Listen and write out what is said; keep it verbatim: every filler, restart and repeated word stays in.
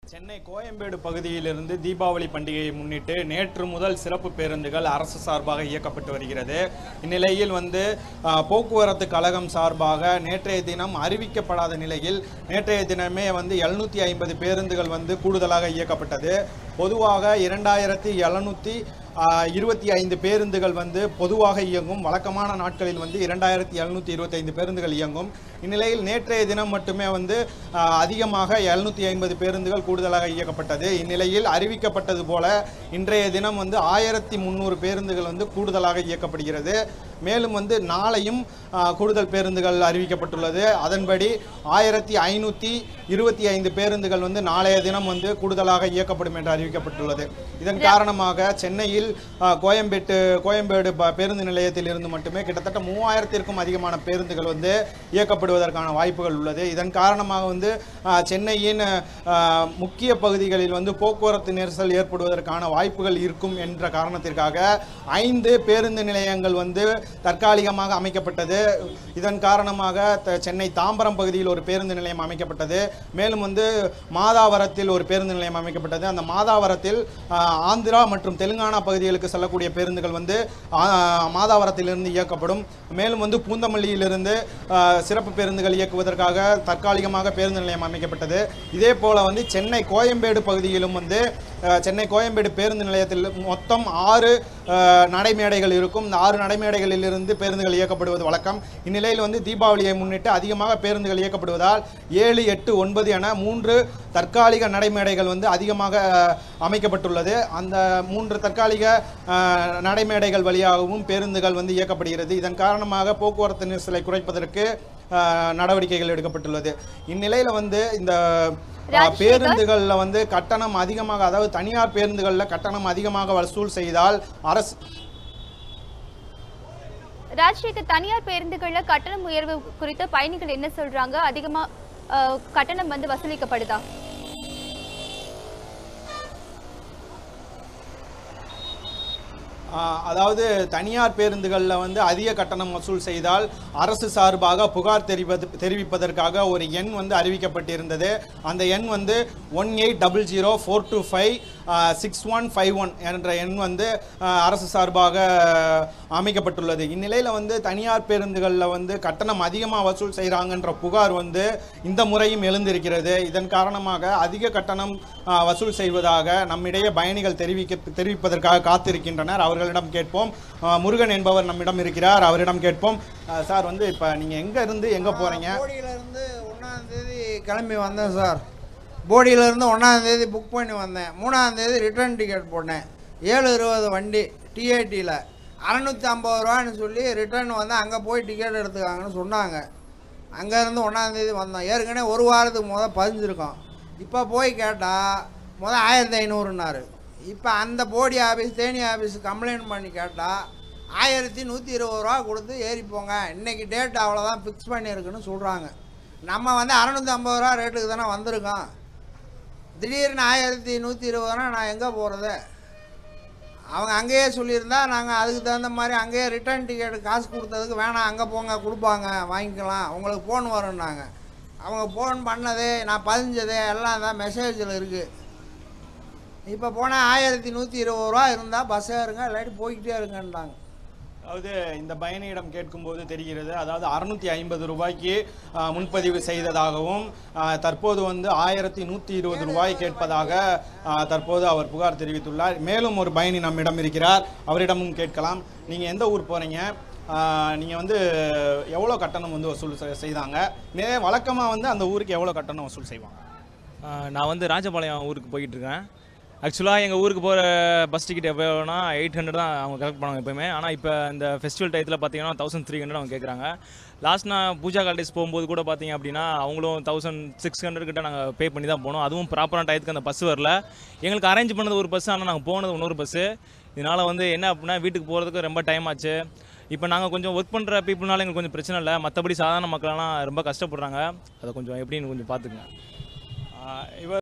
சென்னை கோயம்பேடு பகுதியிலிருந்து தீபாவளி பண்டிகையை முன்னிட்டு நேற்று முதல் சிறப்பு பேருந்துகள் அரசு சார்பாக இயக்கப்பட்டு வருகிறது. இந்நிலையில் வந்து போக்குவரத்து கழகம் சார்பாக நேற்றைய தினம் அறிவிக்கப்படாத நிலையில் நேற்றைய தினமே வந்து எழுநூற்றி ஐம்பது பேருந்துகள் வந்து கூடுதலாக இயக்கப்பட்டது. பொதுவாக இரண்டாயிரத்தி எழுநூற்றி இருபத்தி ஐந்து பேருந்துகள் வந்து பொதுவாக இயங்கும். வழக்கமான நாட்களில் வந்து இரண்டாயிரத்தி எழுநூற்றி இருபத்தி ஐந்து பேருந்துகள் இயங்கும். இந்நிலையில் நேற்றைய தினம் மட்டுமே வந்து அதிகமாக எழுநூற்றி ஐம்பது பேருந்துகள் கூடுதலாக இயக்கப்பட்டது. இந்நிலையில் அறிவிக்கப்பட்டது போல இன்றைய தினம் வந்து ஆயிரத்தி முந்நூறு பேருந்துகள் வந்து கூடுதலாக இயக்கப்படுகிறது. மேலும் வந்து நாளையும் கூடுதல் பேருந்துகள் அறிவிக்கப்பட்டுள்ளது. அதன்படி ஆயிரத்தி ஐநூற்றி இருபத்தி ஐந்து பேருந்துகள் வந்து நாளைய தினம் வந்து கூடுதலாக இயக்கப்படும் என்று அறிவிக்கப்பட்டுள்ளது. இதன் காரணமாக சென்னையில் கோயம்பேட்டு கோயம்பேடு பேருந்து நிலையத்தில் இருந்து மட்டுமே கிட்டத்தட்ட மூவாயிரத்திற்கும் அதிகமான பேருந்துகள் வந்து இயக்கப்படுவதற்கான வாய்ப்புகள் உள்ளது. இதன் காரணமாக வந்து சென்னையின் முக்கிய பகுதிகளில் வந்து போக்குவரத்து நெரிசல் ஏற்படுவதற்கான வாய்ப்புகள் இருக்கும் என்ற காரணத்திற்காக ஐந்து பேருந்து நிலையங்கள் வந்து தற்காலிகமாக அமைக்கப்பட்டது. இதன் காரணமாக சென்னை தாம்பரம் பகுதியில் ஒரு பேருந்து நிலையம் அமைக்கப்பட்டது. மேலும் வந்து மாதாவரத்தில் ஒரு பேருந்து நிலையம் அமைக்கப்பட்டது. அந்த மாதாவரத்தில் ஆந்திரா மற்றும் தெலுங்கானா பகுதிகளுக்கு செல்லக்கூடிய பேருந்துகள் வந்து மாதாவரத்திலிருந்து இயக்கப்படும். மேலும் வந்து பூந்தமல்லியிலிருந்து சிறப்பு பேருந்துகள் இயக்குவதற்காக தற்காலிகமாக பேருந்து நிலையம் அமைக்கப்பட்டது. இதே போல வந்து சென்னை கோயம்பேடு பகுதியிலும் வந்து சென்னை கோயம்பேடு பேருந்து நிலையத்தில் மொத்தம் ஆறு நடைமேடைகள் இருக்கும். இந்த ஆறு நடைமேடைகளில் இருந்து பேருந்துகள் இயக்கப்படுவது வழக்கம். இந்நிலையில் வந்து தீபாவளியை முன்னிட்டு அதிகமாக பேருந்துகள் இயக்கப்படுவதால் ஏழு எட்டு ஒன்பது என மூன்று தற்காலிக நடைமேடைகள் வந்து அதிகமாக அமைக்கப்பட்டுள்ளது. அந்த மூன்று தற்காலிக நடைமேடைகள் வழியாகவும் பேருந்துகள் வந்து இயக்கப்படுகிறது. இதன் காரணமாக போக்குவரத்து நெரிசலை குறைப்பதற்கு நடவடிக்கைகள் எடுக்கப்பட்டுள்ளது. இந்நிலையில் வந்து இந்த பேருந்துகள்ல வந்து கட்டணம் அதிகமாக, அதாவது தனியார் பேருந்துகள்ல கட்டணம் அதிகமாக வசூல் செய்தால் அரசு ராஜ்சேகர், தனியார் பேருந்துகள்ல கட்டணம் உயர்வு குறித்து பயணிகள் என்ன சொல்றாங்க? அதிகமா கட்டணம் வந்து வசூலிக்கப்படுதா? அதாவது தனியார் பேருந்துகளில் வந்து அதிக கட்டணம் வசூல் செய்தால் அரசு சார்பாக புகார் தெரிவிப்பது தெரிவிப்பதற்காக ஒரு எண் வந்து அறிவிக்கப்பட்டிருந்தது. அந்த எண் வந்து one eight double zero four two five six one five one என்ற எண் வந்து அரசு சார்பாக அமைக்கப்பட்டுள்ளது. இந்நிலையில் வந்து தனியார் பேருந்துகளில் வந்து கட்டணம் அதிகமாக வசூல் செய்கிறாங்கன்ற புகார் வந்து இந்த முறையும் எழுந்திருக்கிறது. இதன் காரணமாக அதிக கட்டணம் வசூல் செய்வதாக நம்மிடையே பயணிகள் தெரிவிக்க தெரிவிப்பதற்காக காத்திருக்கின்றனர். அவர்களிடம் கேட்போம். முருகன் என்பவர் நம்மிடம் இருக்கிறார், அவரிடம் கேட்போம். சார், வந்து இப்போ நீங்கள் எங்கே இருந்து எங்கே போகிறீங்க? போடியிலேருந்து ஒன்றாந்தேதி கிளம்பி வந்தேன் சார். போடியிலேருந்து ஒன்றாந்தேதி புக் பண்ணி வந்தேன். மூணாந்தேதி ரிட்டர்ன் டிக்கெட் போட்டேன். ஏழு இருபது வண்டி டிஏடியில் அறநூற்றி ஐம்பது ரூபான்னு சொல்லி ரிட்டர்ன் வந்து அங்கே போய் டிக்கெட் எடுத்துக்காங்கன்னு சொன்னாங்க. அங்கேருந்து ஒன்றாந்தேதி வந்தோம். ஏற்கனவே ஒரு வாரத்துக்கு முதல் பதிஞ்சிருக்கோம். இப்போ போய் கேட்டால் முதல் ஆயிரத்தி ஐநூறுன்னாரு. இப்போ அந்த Bodi office Theni office complaint பண்ணி கேட்டால் ஆயிரத்தி நூற்றி இருபது ரூபா கொடுத்து ஏறிப்போங்க, இன்றைக்கி டேட் அவ்வளோதான் ஃபிக்ஸ் பண்ணியிருக்குன்னு சொல்கிறாங்க. நம்ம வந்து அறநூற்றி ஐம்பது ரூபா ரேட்டுக்கு தானே வந்திருக்கோம். திடீர்னு ஆயிரத்தி நூற்றி இருபதுனா நான் எங்கே போகிறது? அவங்க அங்கேயே சொல்லியிருந்தா நாங்கள் அதுக்கு தகுந்த மாதிரி அங்கேயே ரிட்டர்ன் டிக்கெட் காசு கொடுத்ததுக்கு வேணாம், அங்கே போங்க கொடுப்பாங்க வாங்கிக்கலாம், உங்களுக்கு ஃபோன் வரும்னாங்க. அவங்க ஃபோன் பண்ணதே நான் பதிஞ்சதே எல்லாம் தான் மெசேஜில் இருக்குது. இப்போ போனால் ஆயிரத்தி நூற்றி இருபது ரூபா இருந்தால் பஸ் ஏறுங்க, இல்லாட்டி போய்கிட்டே இருங்கன்றாங்க. அதாவது இந்த பயணியிடம் கேட்கும்போது தெரிகிறது, அதாவது அறுநூற்றி ஐம்பது ரூபாய்க்கு முன்பதிவு செய்ததாகவும் தற்போது வந்து ஆயிரத்தி நூற்றி இருபது ரூபாய் கேட்பதாக தற்போது அவர் புகார் தெரிவித்துள்ளார். மேலும் ஒரு பயணி நம்மிடம் இருக்கிறார், அவரிடமும் கேட்கலாம். நீங்கள் எந்த ஊர் போகிறீங்க? நீங்கள் வந்து எவ்வளோ கட்டணம் வந்து வசூல் செய்தாங்க? மே வழக்கமாக வந்து அந்த ஊருக்கு எவ்வளோ கட்டணம் வசூல் செய்வாங்க? நான் வந்து ராஜபாளையம் ஊருக்கு போய்கிட்டு இருக்கேன். ஆக்சுவலாக எங்கள் ஊருக்கு போகிற பஸ் டிக்கெட் எவ்வளோனா எயிட் ஹண்ட்ரட் தான் அவங்க கலெக்ட் பண்ணுவாங்க எப்போயுமே. ஆனால் இப்போ இந்த ஃபெஸ்டிவல் டயத்தில் பார்த்தீங்கன்னா தௌசண்ட் த்ரீ ஹண்ட்ரட் அவங்க கேட்குறாங்க. லாஸ்ட் நான் பூஜா காலேஜ் போகும்போது கூட பார்த்தீங்க அப்படின்னா அவங்களும் தௌசண்ட் சிக்ஸ் ஹண்ட்ரட் கிட்ட நாங்கள் பே பண்ணி தான் போனோம். அதுவும் ப்ராப்பரான டயத்துக்கு அந்த பஸ் வரல. எங்களுக்கு அரேஞ்ச் பண்ணது ஒரு பஸ், ஆனால் நாங்கள் போனது இன்னொரு பஸ்ஸு. இதனால் வந்து என்ன அப்படின்னா வீட்டுக்கு போகிறதுக்கு ரொம்ப டைம் ஆச்சு. இப்போ நாங்கள் கொஞ்சம் ஒர்க் பண்ணுற பீப்புள்னால எங்களுக்கு கொஞ்சம் பிரச்சனை இல்லை. மற்றபடி சாதாரண மக்கள்லாம் ரொம்ப கஷ்டப்படுறாங்க. அதை கொஞ்சம் எப்படின்னு கொஞ்சம் பார்த்துக்குங்க. இவர்